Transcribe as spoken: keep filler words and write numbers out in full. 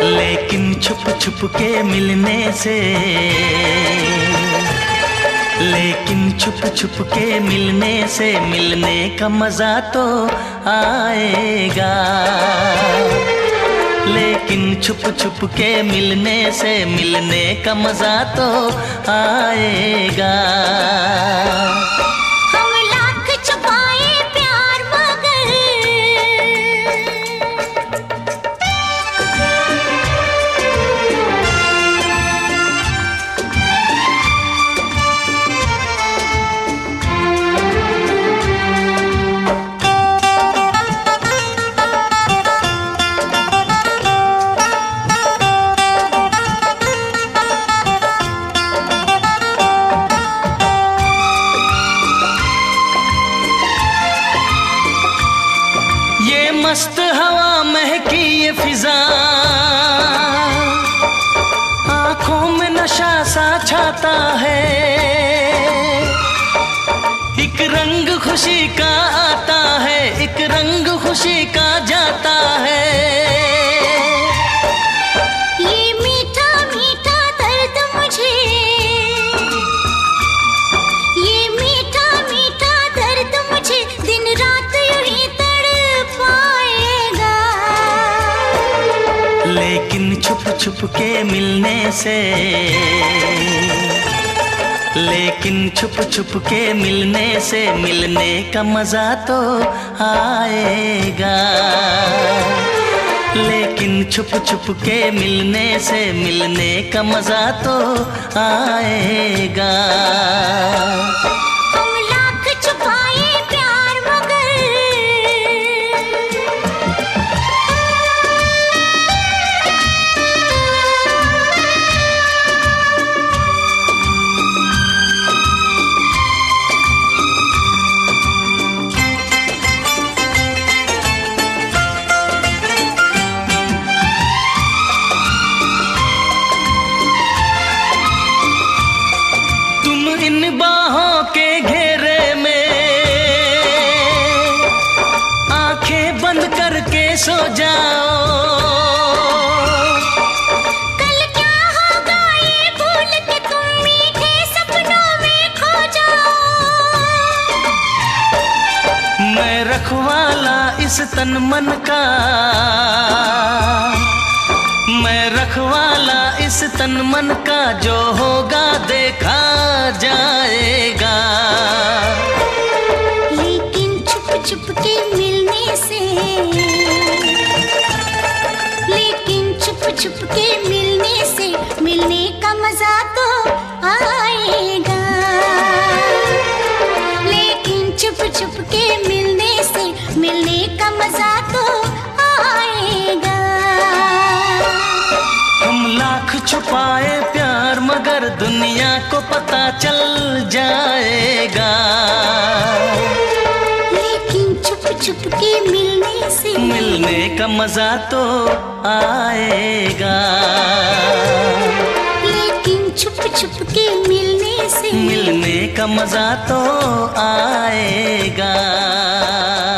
लेकिन छुप छुप के मिलने से, लेकिन छुप छुप के मिलने से मिलने का मजा तो आएगा। लेकिन छुप छुप के मिलने से मिलने का मजा तो आएगा। मस्त हवा महकी ये फिजा, आंखों में नशा सा छाता है। एक रंग खुशी का आता है, एक रंग खुशी का जाता है। ये मीठा मीठा दर्द मुझे, ये मीठा मीठा दर्द मुझे दिन रात यूं ही पाएगा। लेकिन छुप छुप के मिलने से, लेकिन छुप छुप के मिलने से मिलने का मजा तो आएगा। लेकिन छुप छुप के मिलने से मिलने का मजा तो आएगा। इन बाहों के घेरे में आंखें बंद करके सो जाओ। कल क्या होगा ये भूल के तुम मीठे सपनों में खो जाओ। मैं रखवाला इस तन मन का, मैं रखवाला इस तन मन का, जो होगा देखा जाएगा। लेकिन छुप छुप के मिलने से, लेकिन छुप छुप के मिलने से मिलने का मजा तो आएगा। लेकिन छुप छुप के मिलने से मिलने का मजा तो आएगा। हम लाख छुपाए प्यार मगर दुनिया को पता चल जाएगा। लेकिन छुप छुप के मिलने से मिलने का मजा तो आएगा। लेकिन छुप छुप के मिलने से मिलने का मजा तो आएगा।